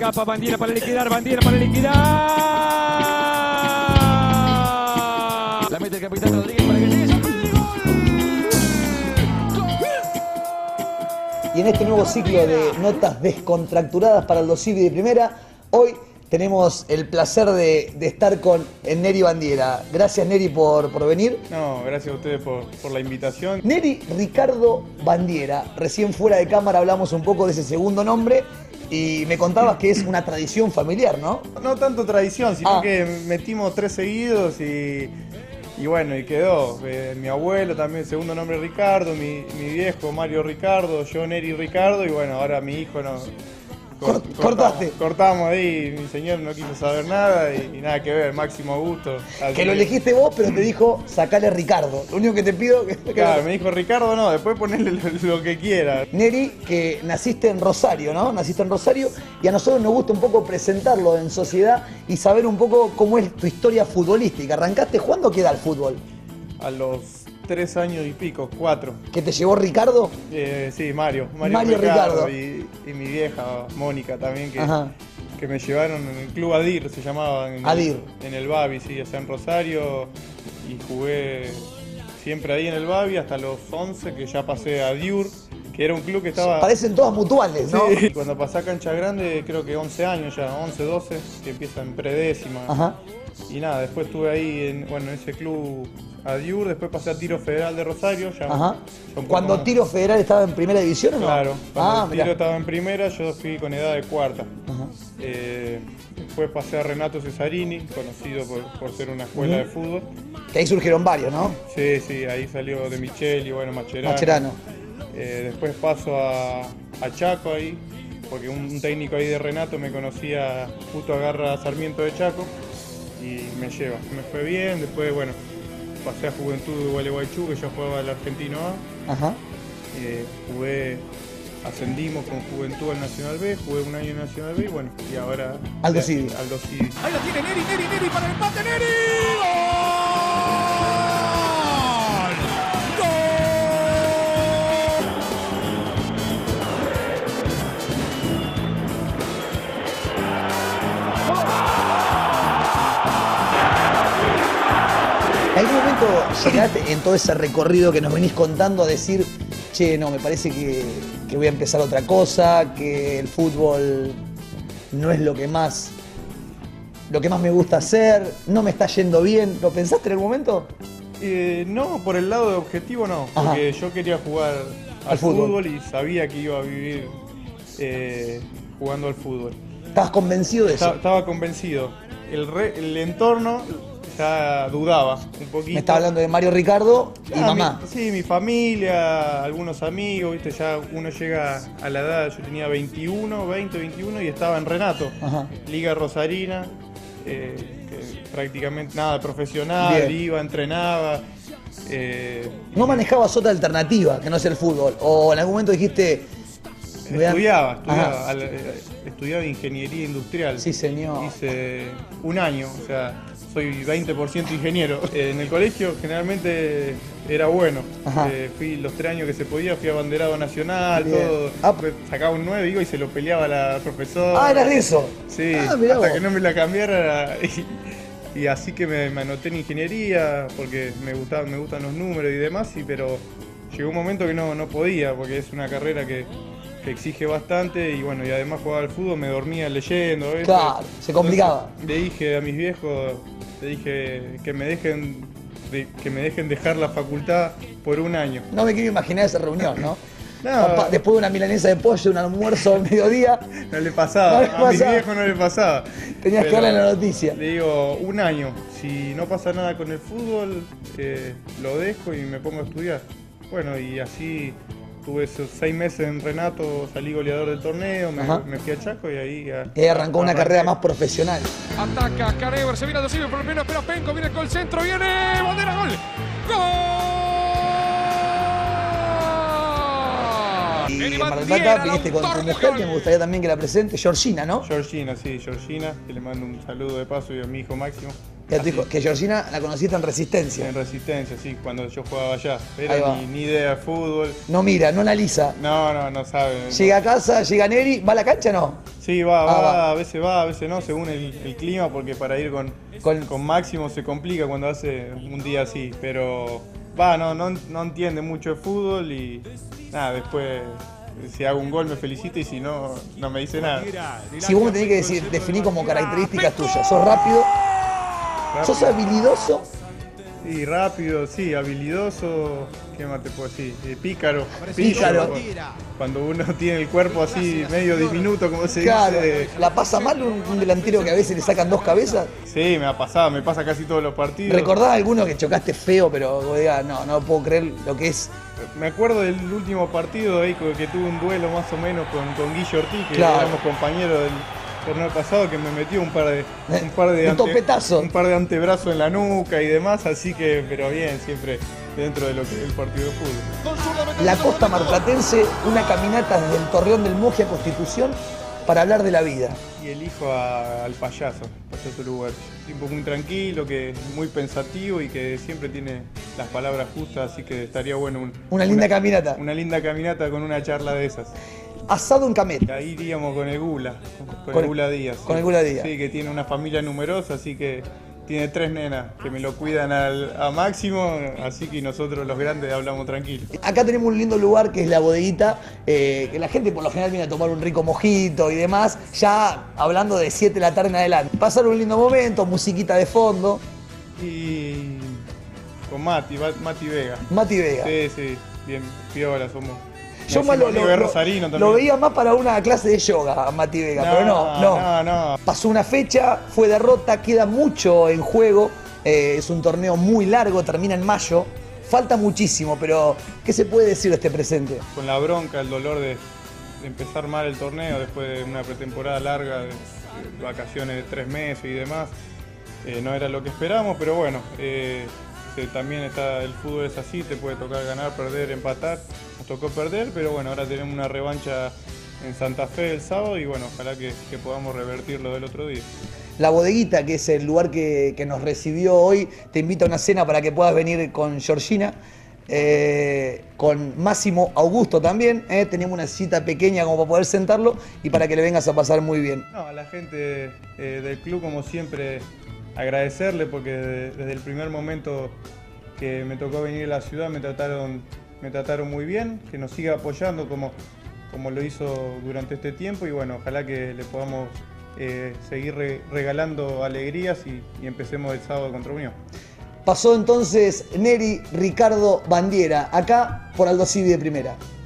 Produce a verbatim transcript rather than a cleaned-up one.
escapa Bandiera para liquidar, Bandiera para liquidar. La mete el capitán Rodríguez para que llegue San Pedro y gol. Y en este nuevo ciclo de notas descontracturadas para el Dosivi de Primera, hoy tenemos el placer de, de estar con Neri Bandiera. Gracias, Neri, por, por venir. No, gracias a ustedes por, por la invitación. Neri Ricardo Bandiera. Recién fuera de cámara hablamos un poco de ese segundo nombre y me contabas que es una tradición familiar, ¿no? No tanto tradición, sino Ah. que metimos tres seguidos y, y bueno, y quedó. Eh, mi abuelo también, segundo nombre Ricardo, mi, mi viejo Mario Ricardo, yo Neri Ricardo y bueno, ahora mi hijo no... Cort- cortaste. Cortamos, cortamos ahí, mi señor no quiso saber nada y, y nada que ver, máximo gusto. Así Que lo elegiste vos, pero te dijo, sacale Ricardo. Lo único que te pido que... Claro, me dijo Ricardo no, después ponerle lo, lo que quiera. Neri, que naciste en Rosario, ¿no? Naciste en Rosario y a nosotros nos gusta un poco presentarlo en sociedad y saber un poco cómo es tu historia futbolística. ¿Arrancaste jugando o qué edad al fútbol? A los tres años y pico, cuatro. ¿Que te llevó Ricardo? Eh, sí, Mario. Mario, Mario Ricardo. Y, y mi vieja, Mónica, también, que, Ajá. que me llevaron en el club Adir, se llamaba. En Adir. El, en el Babi, sí, o sea, en Rosario. Y jugué siempre ahí en el Babi hasta los once, que ya pasé a Diur, que era un club que estaba... Parecen todas mutuales, ¿no? Sí, cuando pasé a Cancha Grande, creo que once años ya, once, doce, que empieza en predécima. Ajá. Y nada, después estuve ahí en, bueno, en ese club Adiur, después pasé a Tiro Federal de Rosario. Ya, Ajá. ya un poco ¿Cuando más. Tiro Federal estaba en primera división o no? Claro, cuando Ah, el Tiro mirá. estaba en primera, yo fui con edad de cuarta. Ajá. Eh, después pasé a Renato Cesarini, conocido por, por ser una escuela Ujú. de fútbol. Que ahí surgieron varios, ¿no? Sí, sí, ahí salió de Micheli, bueno, Macherano. Macherano. Eh, después paso a, a Chaco ahí, porque un, un técnico ahí de Renato me conocía, justo agarra a Sarmiento de Chaco y me lleva. Me fue bien, después, bueno, pasé a Juventud de Gualeguaychú, que yo jugaba al Argentino A. Ajá. Eh, jugué, ascendimos con Juventud al Nacional B, jugué un año en Nacional B y bueno, y ahora... Aldo eh, Civi. Aldo Civi. Ahí lo tiene Neri, Neri, Neri para el empate, Neri. ¡Gol! ¡Gol! ¿En algún momento llegaste en todo ese recorrido que nos venís contando a decir, che, no, me parece que, que voy a empezar otra cosa, que el fútbol no es lo que más lo que más me gusta hacer, no me está yendo bien? ¿Lo pensaste en algún momento? Eh, no, por el lado de objetivo no, Ajá. porque yo quería jugar al, Al fútbol. fútbol. y sabía que iba a vivir eh, jugando al fútbol. ¿Estabas convencido de Esta- eso? Estaba convencido. El, re- el entorno ya dudaba un poquito. Me está hablando de Mario Ricardo y Ah, mamá. mi- sí, mi familia, algunos amigos, viste, ya uno llega a la edad, yo tenía veintiuno, veinte, veintiuno y estaba en Renato, Ajá. Liga Rosarina, eh, que prácticamente nada profesional, Bien. iba, entrenaba. eh, ¿No manejabas otra alternativa que no sea el fútbol? ¿O en algún momento dijiste... voy a- Estudiaba, estudiaba, Ajá. al- eh, estudiaba ingeniería industrial. Sí, señor. Hice un año, o sea, soy veinte por ciento ingeniero. Eh, en el colegio generalmente era bueno. Ajá. Eh, fui los tres años que se podía, fui abanderado nacional, Bien. todo. Ah. Sacaba un nueve, digo, y se lo peleaba la profesora. Ah, eras de eso. Sí, Ah, mirá hasta vos. que no me la cambiara. Y, y así que me, me anoté en ingeniería, porque me gustaban, me gustan los números y demás, y, pero llegó un momento que no, no podía, porque es una carrera que, que exige bastante, y bueno, y además jugaba al fútbol, me dormía leyendo. ¿ves? Claro, se complicaba. Entonces, le dije a mis viejos, le dije que me dejen, de- que me dejen dejar la facultad por un año. No me quiero imaginar esa reunión, ¿no? No. Papá, después de una milanesa de pollo, un almuerzo al mediodía, No le pasaba, No le a pasaba. mis viejos no le pasaba. tenías que Pero darle la noticia. Le digo, un año, si no pasa nada con el fútbol, eh, lo dejo y me pongo a estudiar. Bueno, y así tuve esos seis meses en Renato, salí goleador del torneo, me, Ajá. me fui a Chaco y ahí... a- Y ahí arrancó una arranqué. carrera más profesional. Ataca Carever, se viene a Dosivi por el primero, espera Penco, viene con el centro, viene Bandera, gol. ¡Gol! Y Neri en Mar del Bandiera, Plata el viniste con tu autor del mujer, gol. que me gustaría también que la presente, Georgina, ¿no? Georgina, sí, Georgina, que le mando un saludo de paso y a mi hijo Máximo. Que, tu Así, hijo- que Georgina la conociste en Resistencia. en Resistencia, sí, cuando yo jugaba allá. Ahí Pero va. ni, ni idea de fútbol. No mira, no analiza. No, no, no sabe. Llega a casa, llega Neri, ¿va a la cancha o no? Sí, va, Ah, va, va. a veces va, a veces no, según el, el clima, porque para ir con, Con- con Máximo se complica cuando hace un día así, pero va, no, no, no entiende mucho de fútbol y nada, después si hago un gol me felicita y si no, no me dice nada. Si vos me tenés que decir, definí como características tuyas, sos rápido, sos Rápido. habilidoso, Y rápido, sí, habilidoso, ¿qué más te puedo decir? Eh, pícaro. Pícaro. Pillo, Cuando uno tiene el cuerpo así medio diminuto, como se claro, dice. la pasa mal un, un delantero que a veces le sacan dos cabezas. Sí, me ha pasado, me pasa casi todos los partidos. ¿Recordás alguno que chocaste feo, pero vos digas, no, no puedo creer lo que es? Me acuerdo del último partido ahí que que tuve un duelo más o menos con, con Guillo Ortiz, que Claro. éramos compañeros del torneo pasado, que me metió un par de un par de, Un topetazo. un par de antebrazos en la nuca y demás, así que, pero bien, siempre dentro de lo que es el partido de fútbol. La costa marplatense, una caminata desde el Torreón del Moje a Constitución para hablar de la vida. Y elijo a- al payaso, payaso uruguayo. Tipo muy tranquilo, que es muy pensativo y que siempre tiene las palabras justas, así que estaría bueno un- Una linda caminata. Una linda caminata con una charla de esas. Asado en Camet. Ahí iríamos con el Gula, con, con Con- el Gula Díaz. con sí. el Gula Díaz. Sí, que tiene una familia numerosa, así que tiene tres nenas que me lo cuidan al, a Máximo, así que nosotros los grandes hablamos tranquilos. Acá tenemos un lindo lugar que es la bodeguita, eh, que la gente por lo general viene a tomar un rico mojito y demás, ya hablando de siete de la tarde en adelante. Pasar un lindo momento, musiquita de fondo. Y con Mati, Va- Mati Vega. Mati Vega. Sí, sí, bien, piola, somos. Yo nos más lo, hicimos lo- amigos de lo- Rosarino lo también. veía más para una clase de yoga a Mati Vega, pero no, no. no, no. Pasó una fecha, fue derrota, queda mucho en juego. eh, es un torneo muy largo, termina en mayo. Falta muchísimo, pero ¿qué se puede decir de este presente? Con la bronca, el dolor de, de empezar mal el torneo después de una pretemporada larga, de, de vacaciones de tres meses y demás. Eh, no era lo que esperábamos, pero bueno, eh, que también está el fútbol es así, te puede tocar ganar, perder, empatar. Nos tocó perder, pero bueno, ahora tenemos una revancha en Santa Fe el sábado y bueno, ojalá que, que podamos revertir lo del otro día. La bodeguita, que es el lugar que, que nos recibió hoy, te invita a una cena para que puedas venir con Georgina, eh, con Máximo Augusto también. eh, Tenemos una cita pequeña como para poder sentarlo y para que le vengas a pasar muy bien. No, a la gente eh, del club, como siempre, agradecerle porque de- desde el primer momento que me tocó venir a la ciudad me trataron, me trataron muy bien, que nos siga apoyando como, como lo hizo durante este tiempo y bueno, ojalá que le podamos eh, seguir re- regalando alegrías y, y empecemos el sábado contra Unión. Pasó entonces Neri Ricardo Bandiera, acá por Aldo Civi de Primera.